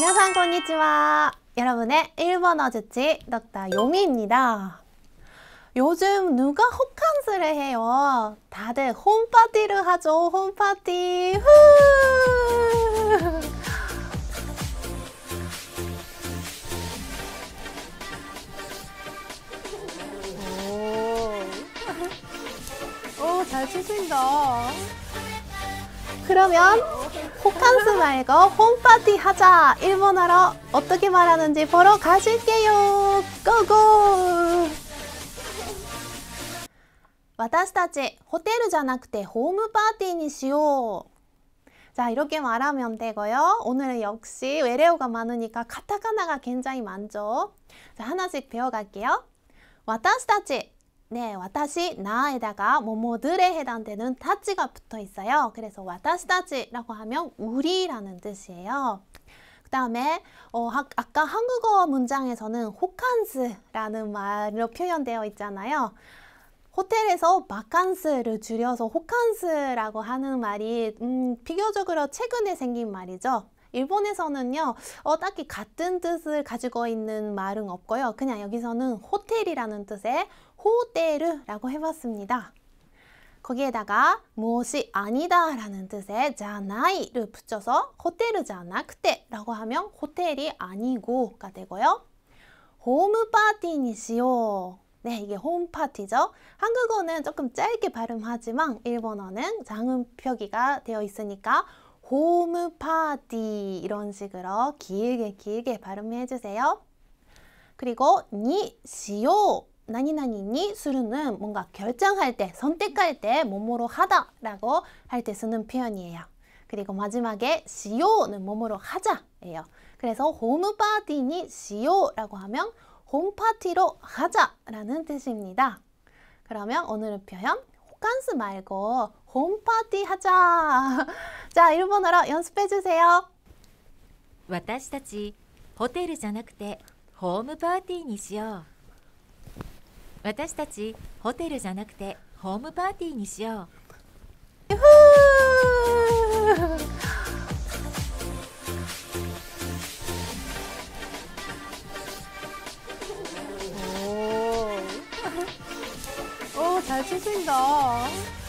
皆さん こんにちは. 여러분의 일본어 주치 덕다 요미입니다. 요즘 누가 호캉스를 해요? 다들 홈파티를 하죠. 홈파티. 후! 오, 잘 치신다. 그러면 호캉스 말고 홈파티 하자. 일본어로 어떻게 말하는지 보러 가실게요. 고고! 私たち 호텔 じゃなくて 홈파티にしよう. 자, 이렇게 말하면 되고요. 오늘은 역시 외래어가 많으니까 카타카나가 굉장히 많죠. 자, 하나씩 배워갈게요. 私たち 네, 私, 나에다가 뭐뭐들에 해당되는 타치가 붙어 있어요. 그래서 私たち라고 하면 우리라는 뜻이에요. 그 다음에 아까 한국어 문장에서는 호캉스라는 말로 표현되어 있잖아요. 호텔에서 바칸스를 줄여서 호캉스라고 하는 말이 비교적으로 최근에 생긴 말이죠. 일본에서는요, 딱히 같은 뜻을 가지고 있는 말은 없고요. 그냥 여기서는 호텔이라는 뜻의 호테르라고 해봤습니다. 거기에다가 무엇이 아니다 라는 뜻의 자나이를 붙여서 호텔じゃなくて라고 하면 호텔이 아니고가 되고요. 홈파티にしよう. 네, 이게 홈파티죠. 한국어는 조금 짧게 발음하지만 일본어는 장음 표기가 되어 있으니까 홈파티 이런 식으로 길게 발음해 주세요. 그리고 니 시요 나니나니니 수르는 뭔가 결정할 때, 선택할 때 뭐뭐로 하다 라고 할 때 쓰는 표현이에요. 그리고 마지막에 시요는 뭐뭐로 하자예요. 그래서 홈파티니 시요 라고 하면 홈파티로 하자 라는 뜻입니다. 그러면 오늘의 표현 호캉스 말고 홈파티 하자. 자, 일본어로 연습해 주세요. 私たちホテルじゃなくてホームパーティーにしよう。私たちホテルじゃなくてホームパーティーにしよう。 오, 잘 치신다.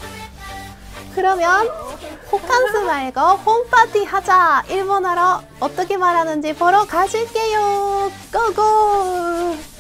그러면 호캉스 말고 홈파티 하자. 일본어로 어떻게 말하는지 보러 가실게요. 고고!